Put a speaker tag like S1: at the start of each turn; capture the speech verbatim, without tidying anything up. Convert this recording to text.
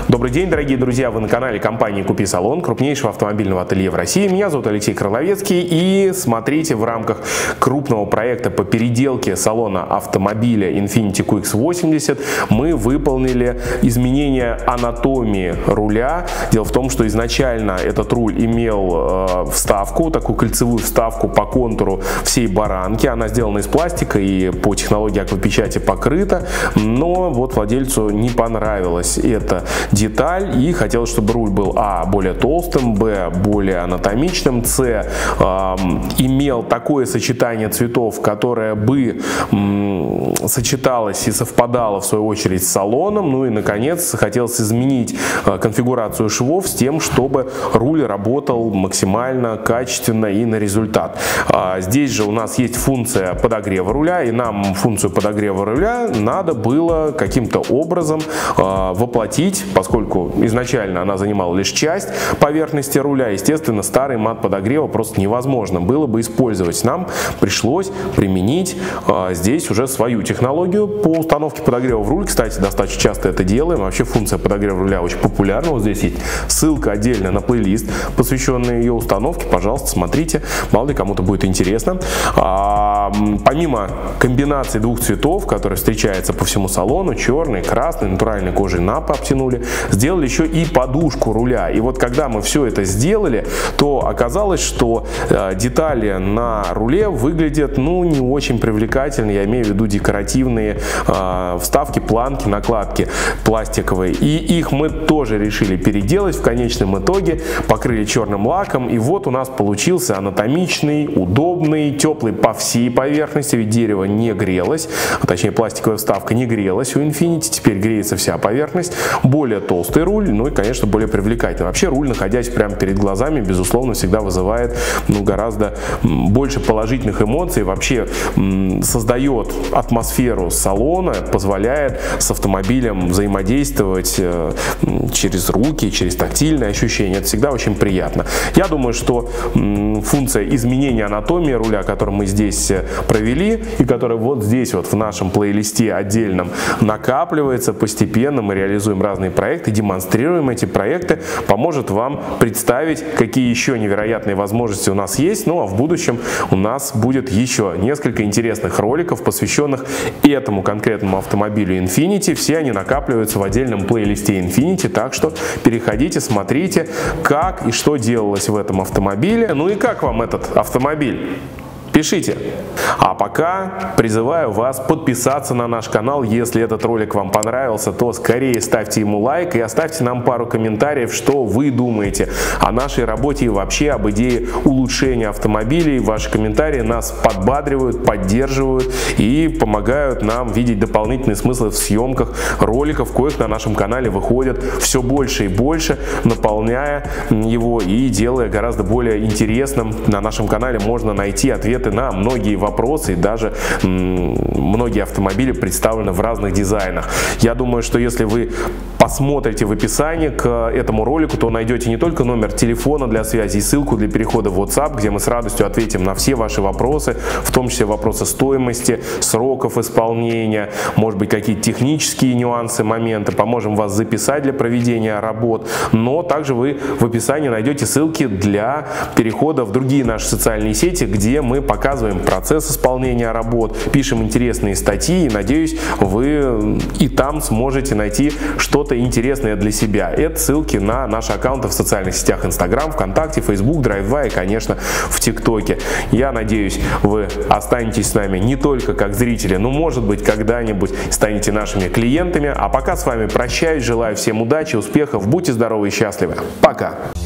S1: Добрый день, дорогие друзья! Вы на канале компании «Купи салон», крупнейшего автомобильного ателье в России. Меня зовут Алексей Кроловецкий. И смотрите, в рамках крупного проекта по переделке салона автомобиля Infiniti кью икс восемьдесят мы выполнили изменение анатомии руля. Дело в том, что изначально этот руль имел э, вставку, такую кольцевую вставку по контуру всей баранки. Она сделана из пластика и по технологии аквапечати покрыта. Но вот владельцу не понравилась эта деталь и хотелось, чтобы руль был а. более толстым, б. более анатомичным, с. Э, имел такое сочетание цветов, которое бы м, сочеталось и совпадало в свою очередь с салоном. Ну и наконец хотелось изменить э, конфигурацию швов с тем, чтобы руль работал максимально качественно и на результат. А здесь же у нас есть функция подогрева руля, и нам функцию подогрева руля надо было каким-то образом э, воплотить, поскольку изначально она занимала лишь часть поверхности руля. Естественно, старый мат подогрева просто невозможно было бы использовать. Нам пришлось применить э, здесь уже свою технологию по установке подогрева в руль. Кстати, достаточно часто это делаем. Вообще функция подогрева руля очень популярна. Вот здесь есть ссылка отдельно на плейлист, посвященный ее установке. Пожалуйста, смотрите, мало ли кому-то будет интересно. А, помимо комбинации двух цветов, которые встречаются по всему салону, черный, красный, натуральной кожей напа обтянули, сделали еще и подушку руля. И вот когда мы все это сделали, то оказалось, что э, детали на руле выглядят ну не очень привлекательно. Я имею в виду декоративные э, вставки, планки, накладки пластиковые. И их мы тоже решили переделать в конечном итоге, покрыли черным лаком. И вот у нас получился анатомичный, удобный, теплый по всей поверхности, ведь дерево не грелось, а точнее пластиковая вставка не грелась у Infiniti, теперь греется вся поверхность. Более толстый руль, ну и, конечно, более привлекательный. Вообще руль, находясь прямо перед глазами, безусловно, всегда вызывает ну, гораздо больше положительных эмоций, вообще создает атмосферу салона, позволяет с автомобилем взаимодействовать через руки, через тактильные ощущения. Это всегда очень приятно. Я думаю, что функция изменения анатомии руля, которую мы здесь провели и которая вот здесь вот в нашем плейлисте отдельном накапливается постепенно, мы реализуем разные проекты, демонстрируем эти проекты, поможет вам представить, какие еще невероятные возможности у нас есть. Ну а в будущем у нас будет еще несколько интересных роликов, посвященных этому конкретному автомобилю Infiniti. Все они накапливаются в отдельном плейлисте Infiniti, так что переходите, смотрите, как и что делалось в этом автомобиле. Ну и как вам этот автомобиль? Пишите. А пока призываю вас подписаться на наш канал. Если этот ролик вам понравился, то скорее ставьте ему лайк и оставьте нам пару комментариев, что вы думаете о нашей работе и вообще об идее улучшения автомобилей. Ваши комментарии нас подбадривают, поддерживают и помогают нам видеть дополнительные смыслы в съемках роликов, коих на нашем канале выходят все больше и больше, наполняя его и делая гораздо более интересным. На нашем канале можно найти ответы на многие вопросы, и даже многие автомобили представлены в разных дизайнах. Я думаю, что если вы посмотрите в описании к этому ролику, то найдете не только номер телефона для связи и ссылку для перехода в WhatsApp, где мы с радостью ответим на все ваши вопросы, в том числе вопросы стоимости, сроков исполнения, может быть какие-то технические нюансы, моменты, поможем вас записать для проведения работ, но также вы в описании найдете ссылки для перехода в другие наши социальные сети, где мы показываем процесс исполнения работ, пишем интересные статьи, и надеюсь, вы и там сможете найти что-то интересное для себя. Это ссылки на наши аккаунты в социальных сетях Instagram, ВКонтакте, Facebook, Drive два и, конечно, в ТикТоке. Я надеюсь, вы останетесь с нами не только как зрители, но, может быть, когда-нибудь станете нашими клиентами. А пока с вами прощаюсь, желаю всем удачи, успехов, будьте здоровы и счастливы. Пока!